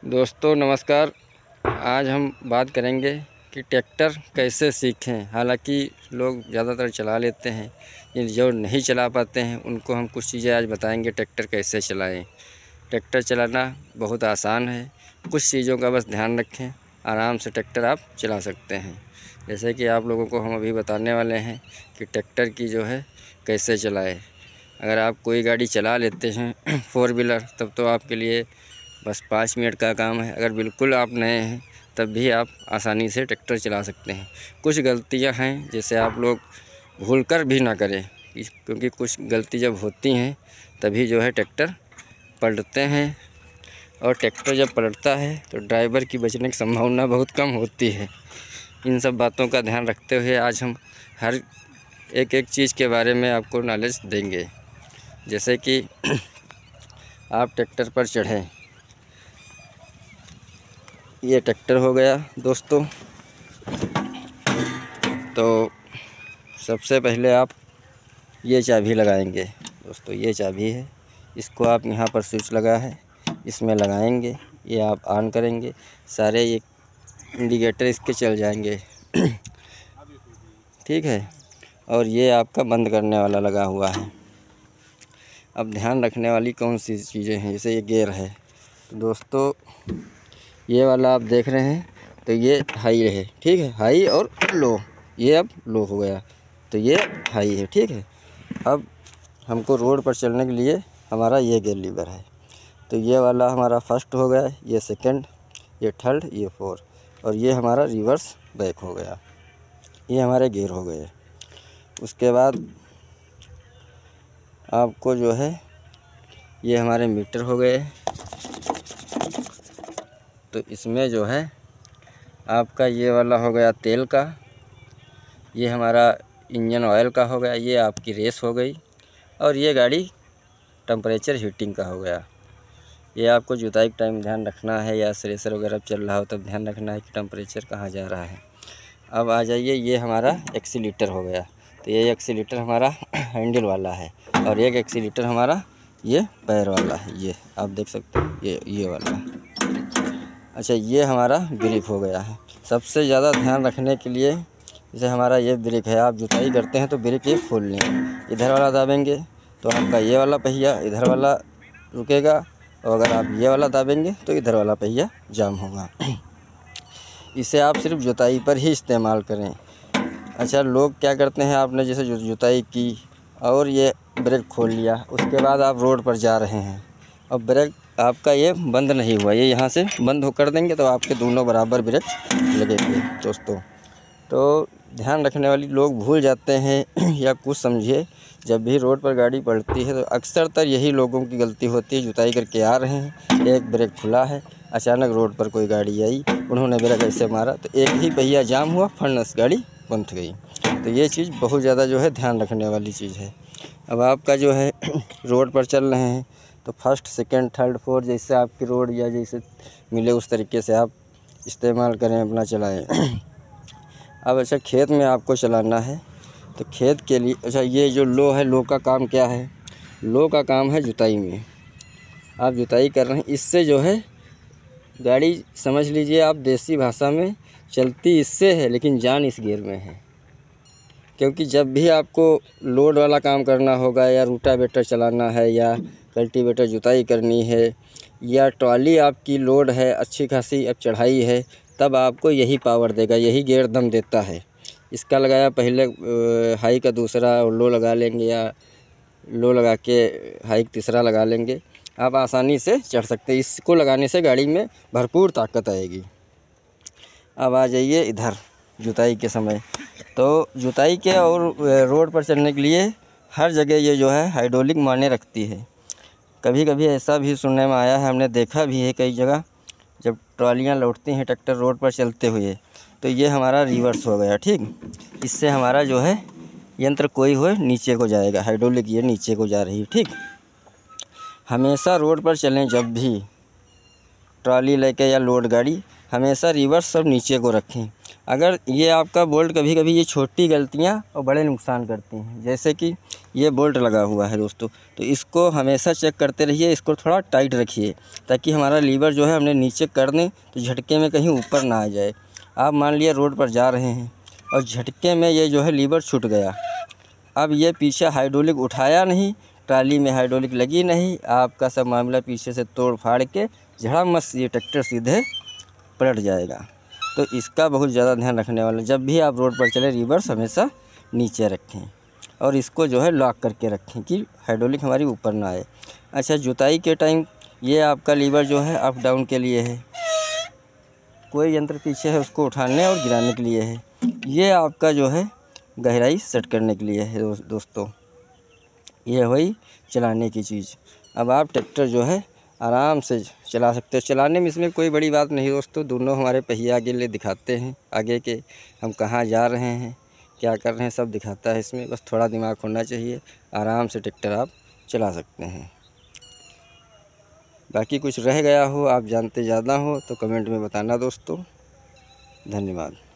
दोस्तों नमस्कार। आज हम बात करेंगे कि ट्रैक्टर कैसे सीखें। हालांकि लोग ज़्यादातर चला लेते हैं, जो नहीं चला पाते हैं उनको हम कुछ चीज़ें आज बताएंगे ट्रैक्टर कैसे चलाएं। ट्रैक्टर चलाना बहुत आसान है, कुछ चीज़ों का बस ध्यान रखें, आराम से ट्रैक्टर आप चला सकते हैं। जैसे कि आप लोगों को हम अभी बताने वाले हैं कि ट्रैक्टर की जो है कैसे चलाएँ। अगर आप कोई गाड़ी चला लेते हैं फोर व्हीलर, तब तो आपके लिए बस 5 मिनट का काम है। अगर बिल्कुल आप नए हैं तब भी आप आसानी से ट्रैक्टर चला सकते हैं। कुछ गलतियां हैं जैसे आप लोग भूलकर भी ना करें, क्योंकि कुछ गलती जब होती हैं तभी जो है ट्रैक्टर पलटते हैं, और ट्रैक्टर जब पलटता है तो ड्राइवर की बचने की संभावना बहुत कम होती है। इन सब बातों का ध्यान रखते हुए आज हम हर एक चीज़ के बारे में आपको नॉलेज देंगे। जैसे कि आप ट्रैक्टर पर चढ़ें, ये ट्रैक्टर हो गया दोस्तों। तो सबसे पहले आप ये चाबी लगाएंगे दोस्तों, ये चाबी है, इसको आप यहाँ पर स्विच लगा है इसमें लगाएंगे, ये आप ऑन करेंगे, सारे ये इंडिकेटर इसके चल जाएंगे ठीक है। और ये आपका बंद करने वाला लगा हुआ है। अब ध्यान रखने वाली कौन सी चीज़ें हैं, जैसे ये गियर है तो दोस्तों ये वाला आप देख रहे हैं तो ये हाई है, ठीक है, हाई और लो, ये अब लो हो गया तो ये हाई है, ठीक है। अब हमको रोड पर चलने के लिए हमारा ये गियर लीवर है, तो ये वाला हमारा फर्स्ट हो गया, ये सेकंड, ये थर्ड, ये फोर्थ, और ये हमारा रिवर्स बैक हो गया। ये हमारे गियर हो गए। उसके बाद आपको जो है ये हमारे मीटर हो गए, तो इसमें जो है आपका ये वाला हो गया तेल का, ये हमारा इंजन ऑयल का हो गया, ये आपकी रेस हो गई, और ये गाड़ी टेम्परेचर हीटिंग का हो गया। ये आपको जुताई के टाइम ध्यान रखना है, या थ्रेसर वगैरह चल रहा हो तब ध्यान रखना है कि टेम्परेचर कहाँ जा रहा है। अब आ जाइए, ये हमारा एक्सीलेटर हो गया, तो ये एक्सीलेटर हमारा हैंडल वाला है, और एक एक्सीलेटर हमारा ये पैर वाला है, ये आप देख सकते हैं, ये वाला। अच्छा, ये हमारा ब्रेक हो गया है। सबसे ज़्यादा ध्यान रखने के लिए, जैसे हमारा ये ब्रेक है, आप जुताई करते हैं तो ब्रेक ये खोल लें, इधर वाला दाबेंगे तो आपका ये वाला पहिया इधर वाला रुकेगा, और अगर आप ये वाला दाबेंगे तो इधर वाला पहिया जाम होगा। इसे आप सिर्फ जुताई पर ही इस्तेमाल करें। अच्छा, लोग क्या करते हैं, आपने जैसे जुताई की और ये ब्रेक खोल लिया, उसके बाद आप रोड पर जा रहे हैं और ब्रेक आपका ये बंद नहीं हुआ, ये यहाँ से बंद हो कर देंगे तो आपके दोनों बराबर ब्रेक लगेंगे दोस्तों। तो ध्यान रखने वाली लोग भूल जाते हैं या कुछ समझिए, जब भी रोड पर गाड़ी पलटती है तो अक्सरतर यही लोगों की गलती होती है। जुताई करके आ रहे हैं, एक ब्रेक खुला है, अचानक रोड पर कोई गाड़ी आई, उन्होंने ब्रेक ऐसे मारा तो एक ही पहिया जाम हुआ, फर्नेस गाड़ी बंद गई। तो ये चीज़ बहुत ज़्यादा जो है ध्यान रखने वाली चीज़ है। अब आपका जो है रोड पर चल रहे हैं तो फर्स्ट, सेकंड, थर्ड, फोर्थ, जैसे आपकी रोड या जैसे मिले उस तरीके से आप इस्तेमाल करें, अपना चलाएं। अब अच्छा, खेत में आपको चलाना है तो खेत के लिए, अच्छा ये जो लो है, लो का काम क्या है? लो का काम है जुताई में, आप जुताई कर रहे हैं, इससे जो है गाड़ी समझ लीजिए आप देसी भाषा में चलती इससे है, लेकिन जान इस गियर में है। क्योंकि जब भी आपको लोड वाला काम करना होगा, या रूटावेटर चलाना है, या कल्टीवेटर जुताई करनी है, या ट्रॉली आपकी लोड है अच्छी खासी, अब चढ़ाई है, तब आपको यही पावर देगा, यही गियर दम देता है। इसका लगाया पहले हाई का दूसरा लो लगा लेंगे, या लो लगा के हाई तीसरा लगा लेंगे, आप आसानी से चढ़ सकते हैं। इसको लगाने से गाड़ी में भरपूर ताकत आएगी। अब आ जाइए इधर जुताई के समय, तो जुताई के और रोड पर चलने के लिए हर जगह ये जो है हाइड्रोलिक मायने रखती है। कभी कभी ऐसा भी सुनने में आया है, हमने देखा भी है कई जगह, जब ट्रॉलियाँ लौटती हैं ट्रैक्टर रोड पर चलते हुए, तो ये हमारा रिवर्स हो गया, ठीक। इससे हमारा जो है यंत्र कोई हो नीचे को जाएगा, हाइड्रोलिक ये नीचे को जा रही है, ठीक। हमेशा रोड पर चलें, जब भी ट्रॉली लेके या लोड गाड़ी, हमेशा रिवर्स सब नीचे को रखें। अगर ये आपका बोल्ट, कभी कभी ये छोटी गलतियाँ और बड़े नुकसान करती हैं। जैसे कि ये बोल्ट लगा हुआ है दोस्तों। तो इसको हमेशा चेक करते रहिए, इसको थोड़ा टाइट रखिए ताकि हमारा लीवर जो है हमने नीचे कर दें तो झटके में कहीं ऊपर ना आ जाए। आप मान लिया रोड पर जा रहे हैं और झटके में ये जो है लीवर छूट गया, अब ये पीछे हाइड्रोलिक उठाया नहीं, ट्राली में हाइड्रोलिक लगी नहीं, आपका सब मामला पीछे से तोड़ फाड़ के झड़ामस ये ट्रैक्टर सीधे पलट जाएगा। तो इसका बहुत ज़्यादा ध्यान रखने वाला, जब भी आप रोड पर चले रिवर्स हमेशा नीचे रखें और इसको जो है लॉक करके रखें कि हाइड्रोलिक हमारी ऊपर ना आए। अच्छा, जुताई के टाइम ये आपका लीवर जो है अप डाउन के लिए है, कोई यंत्र पीछे है उसको उठाने और गिराने के लिए है, ये आपका जो है गहराई सेट करने के लिए है दोस्तों। ये हुई चलाने की चीज़। अब आप ट्रैक्टर जो है आराम से चला सकते हो। चलाने में इसमें कोई बड़ी बात नहीं दोस्तों, दोनों हमारे पहिए आगे ले दिखाते हैं, आगे के हम कहाँ जा रहे हैं क्या कर रहे हैं सब दिखाता है इसमें। बस थोड़ा दिमाग होना चाहिए, आराम से ट्रैक्टर आप चला सकते हैं। बाकी कुछ रह गया हो, आप जानते ज़्यादा हो तो कमेंट में बताना दोस्तों। धन्यवाद।